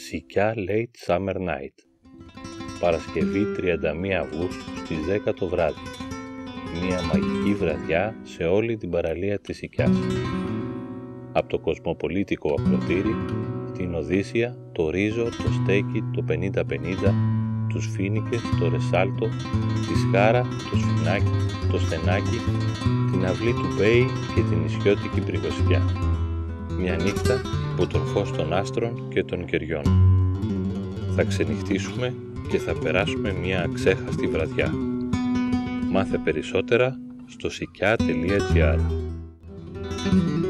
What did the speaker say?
Σικιά Late Summer Night. Παρασκευή 31 Αυγούστου στις 10 το βράδυ. Μια μαγική βραδιά σε όλη την παραλία της Σικιάς. Από το κοσμοπολίτικο ακροτήρι, την Οδύσσια, το Ρίζο, το Στέκι, το 50-50, τους Φοίνικες, το Ρεσάλτο, τη Σκάρα, το Σφινάκι, το Στενάκι, την αυλή του Μπέι και την νησιώτικη Πρικοσιά. Μια νύχτα υπό τον φως των άστρων και των κεριών. Θα ξενυχτήσουμε και θα περάσουμε μια αξέχαστη βραδιά. Μάθε περισσότερα στο sikya.gr.